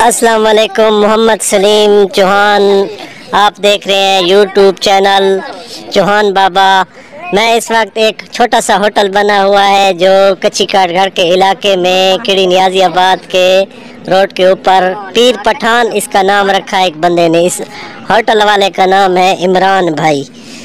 अस्सलाम वालेकुम। मोहम्मद सलीम चौहान आप देख रहे हैं यूट्यूब चैनल चौहान बाबा। मैं इस वक्त एक छोटा सा होटल बना हुआ है जो कच्ची काट घर के इलाके में किड़ी नियाजियाबाद के रोड के ऊपर पीर पठान इसका नाम रखा है एक बंदे ने। इस होटल वाले का नाम है इमरान भाई।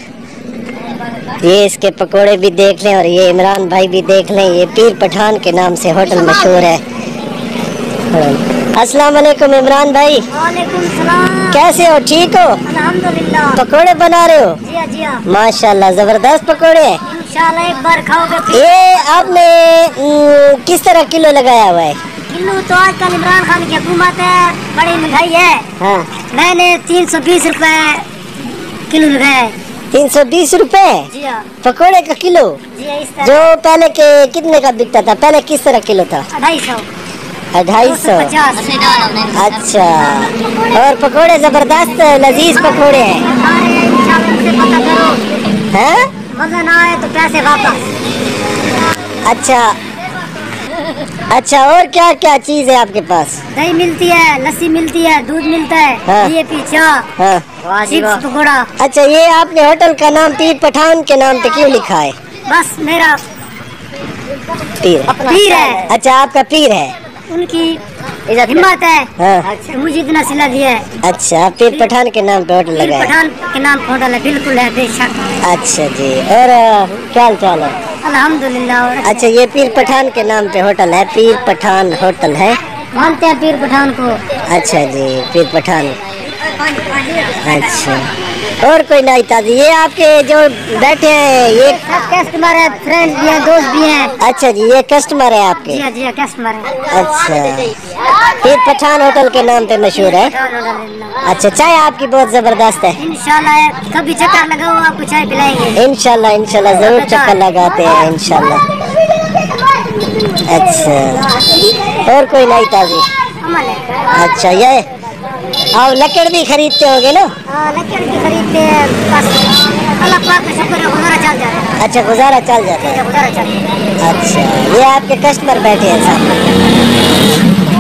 ये इसके पकोड़े भी देख लें और ये इमरान भाई भी देख लें। ये पीर पठान के नाम से होटल मशहूर है। अस्सलाम वालेकुम इमरान भाई। वालेकुम सलाम। कैसे हो? ठीक हो? अल्हम्दुलिल्लाह। पकोड़े बना रहे हो? जी हाँ। माशाल्लाह जबरदस्त पकोड़े हैं। इंशाल्लाह एक बार खाओगे। ये आपने किस तरह किलो लगाया हुआ है? किलो तो आजकल इमरान खान की हुकूमत है, बड़ी महंगाई है। हाँ। मैंने 320 रुपए किलो लगाया है। 320 रुपए जी हाँ। पकोड़े का किलो? जी हाँ, इस तरह। जो पहले के कितने का बिकता था? पहले किस तरह किलो था? 250। 250। अच्छा। और पकोड़े जबरदस्त लजीज पकोड़े हैं। पता करो। हैं? मजा ना आए तो पैसे वापस। अच्छा और क्या क्या चीज है आपके पास? दही मिलती है, लस्सी मिलती है, दूध मिलता है। हाँ। ये पीछा हाँ। चिप्स पकौड़ा। अच्छा, ये आपने होटल का नाम पीर पठान के नाम पे क्यों लिखा है? बस मेरा पीर है। अच्छा, आपका पीर है। उनकी हिम्मत है। हाँ। तो मुझे इतना सिला दिया है। अच्छा, पीर पठान के नाम पे होटल पीर लगाया। पठान के नाम पे होटल है। बिल्कुल है, बेशक। अच्छा जी। और क्या हाल चाल है? अल्हम्दुलिल्लाह। अच्छा, ये पीर पठान के नाम पे होटल है, पीर पठान होटल है। मानते हैं पीर पठान को। अच्छा जी, पीर पठान। अच्छा, और कोई नहीं ताजी? ये आपके जो बैठे हैं ये सब कस्टमर है, फ्रेंड भी है, दोस्त भी हैं। अच्छा जी, ये कस्टमर है आपके? जी हाँ, कस्टमर है। अच्छा, पीर पठान होटल के नाम पे मशहूर है। अच्छा, चाय आपकी बहुत जबरदस्त है। इंशाल्लाह कभी चक्कर लगाओ, आपको चाय पिलाएंगे। इंशाल्लाह इंशाल्लाह जरूर चक्कर लगाते हैं इंशाल्लाह। अच्छा, और कोई नहीं ताजी? अच्छा, ये और लकड़ भी खरीदते होगे ना? लकड़ भी खरीदते हैं। बस अल्लाह पाक का शुक्र है, गुजारा चल जाता है। अच्छा, गुजारा चल जाता है। गुजारा चल जाता है। अच्छा, ये आपके कस्टमर बैठे हैं सामने।